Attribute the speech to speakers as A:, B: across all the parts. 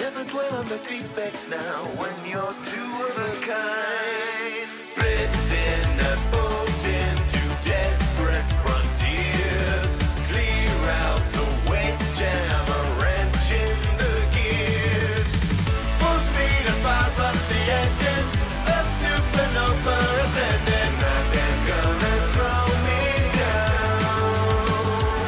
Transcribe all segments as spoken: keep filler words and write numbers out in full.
A: never dwell on the defects now when you're two of a kind. Blitzing and bolting to desperate frontiers. Clear out the waste jam, a wrench in the gears. Full speed and fire up the engines. A supernova ascending. Nothing's gonna slow me down.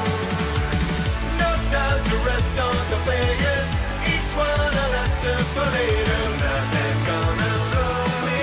A: No time to rest on the players. Each one a lesson for later. Nothing's gonna slow me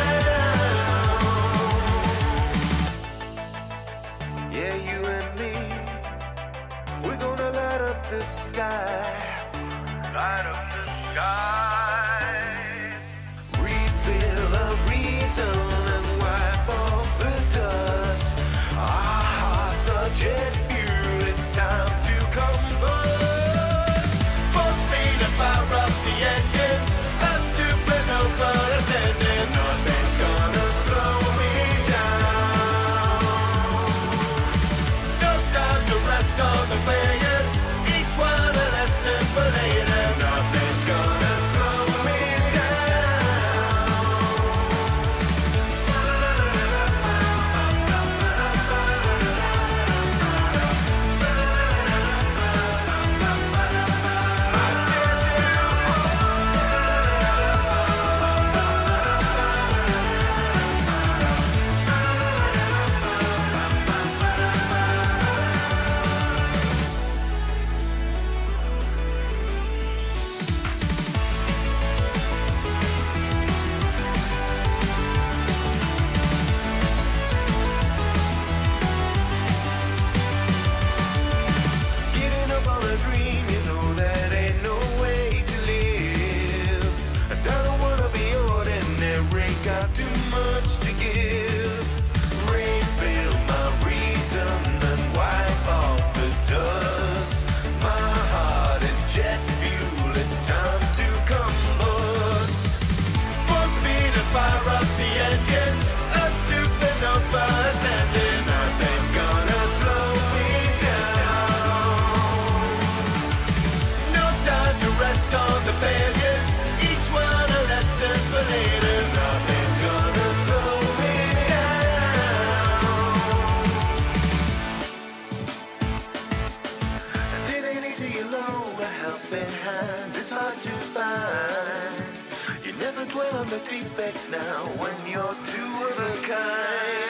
A: down. Yeah, you and me, we're gonna light up the sky. Light up the sky. Refill a reason and wipe off the dust. Our hearts are jet fuel, it's time to combust. Full speed and fire up the engines. A supernova ascending. Nothing's gonna slow me down. No time to rest on the players. Each one a lesson for later. Nothing's gonna slow me Getting up on a dream, you know that ain't no way to live. And I don't wanna be ordinary, got too much to give. Refill my reason and wipe off the dust. My heart is jet fuel, it's time to combust. Full speed and fire up the engines. A supernova ascending. Nothing's gonna slow me down. No time to rest on the failures. Each one a lesson for later. Nothing's gonna slow me down. And it ain't easy alone. A helping hand is hard to find. You never dwell on the defects now when you're two of a kind.